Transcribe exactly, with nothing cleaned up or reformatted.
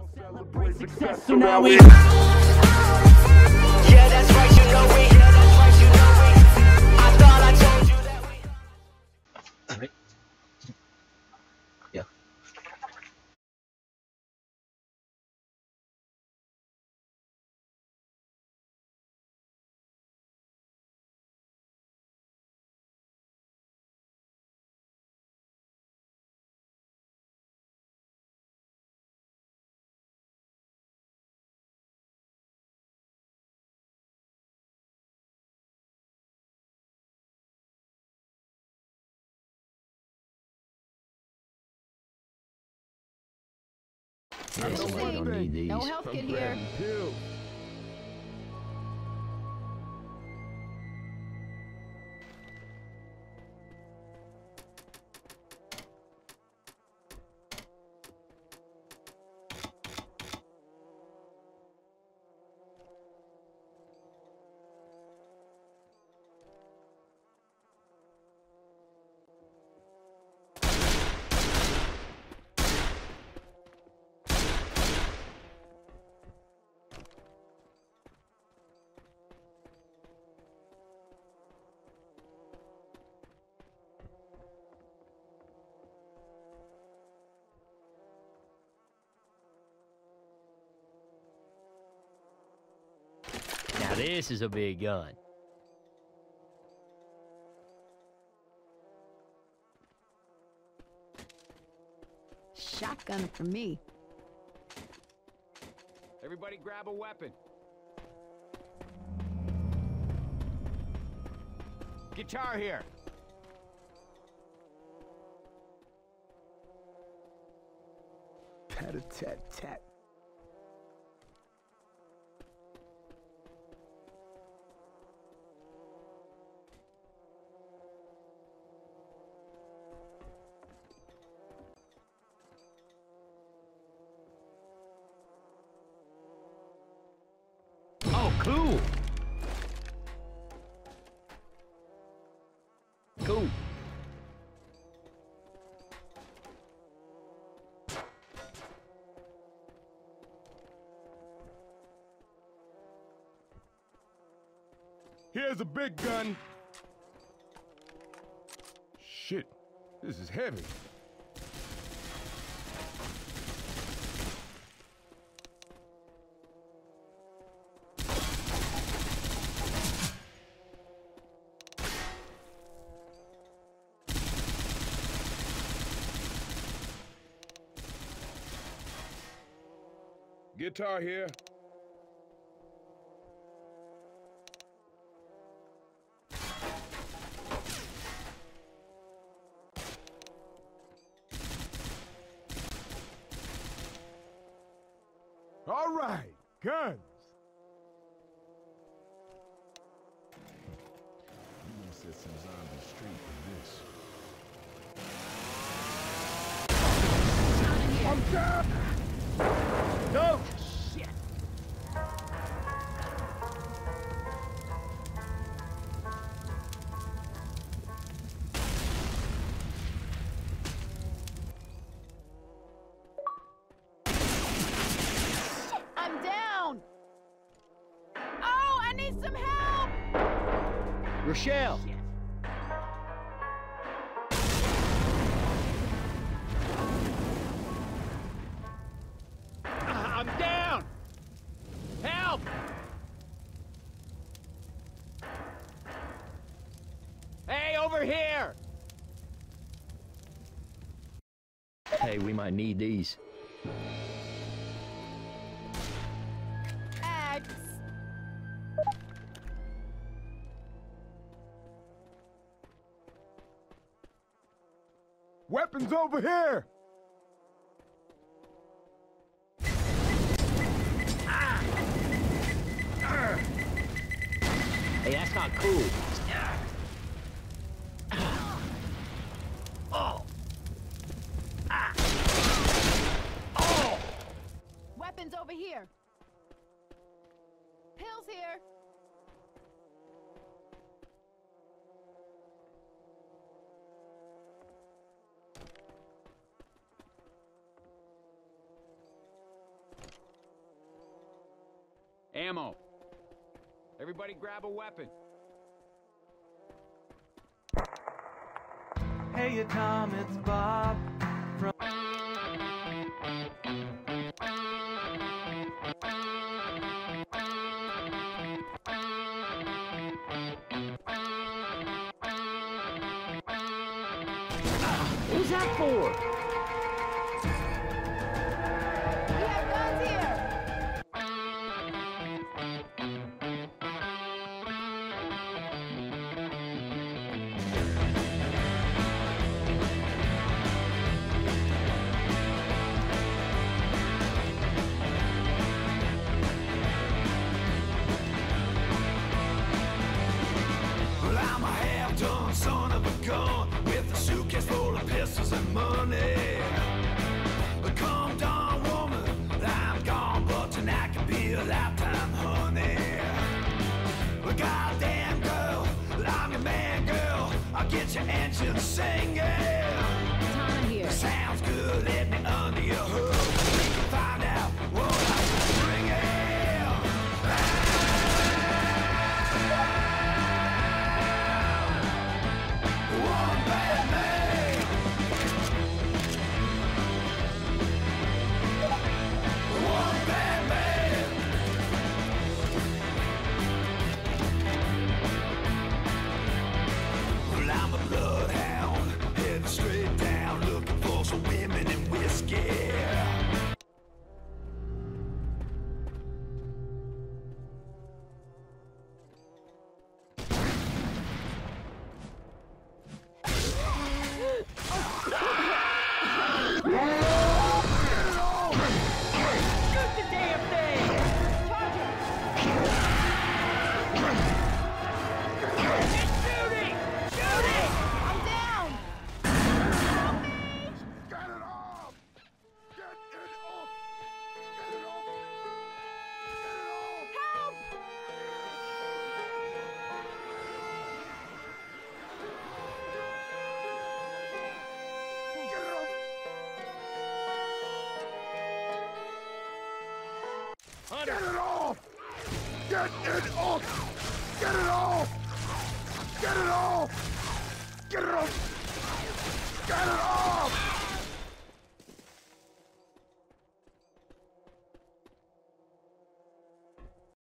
Celebrate success, so now we. Yeah, that's right, you know we. Yeah, that's right, you know we. I thought I told you that we. Alright. Yeah. Yeah, somebody don't need these. No health kit here. Now this is a big gun. Shotgun for me. Everybody grab a weapon. Guitar here. Tat-a-tat-tat. Oh, cool. Cool. Here's a big gun. Shit, this is heavy. Guitar here. All right, guns. You gonna set some zombies straight for this. I'm down. Go! Shit. I'm down. Oh, I need some help. Rochelle! Shit. I'm down! Help! Hey, over here! Hey, we might need these. Axe. Weapons over here. Hey, that's not cool. Oh! Ah! Oh! Weapons over here. Pills here. Ammo. Everybody grab a weapon. Hey, Tom, it's Bob from. Who's that for? We have guns here. Well, I'm a half-done son of a gun with a suitcase full of pistols and money. But come down, woman, I'm gone, but tonight could be a lifetime, honey. Well, goddamn girl, I'm your man, girl. I'll get your engine singing. Tom here. Sounds good, let me under your hood. We can find out what I'm bringing. One bad man. One bad man. Well, I'm a bloodhound, heading straight down, looking for some women and whiskey. I'm down. Help me. Get it off! Get it off! Get it off! Get it off! Help. Get it off! Hunter! Get it off! Get it off! Get it off! Get it off! Get it off! Get it off!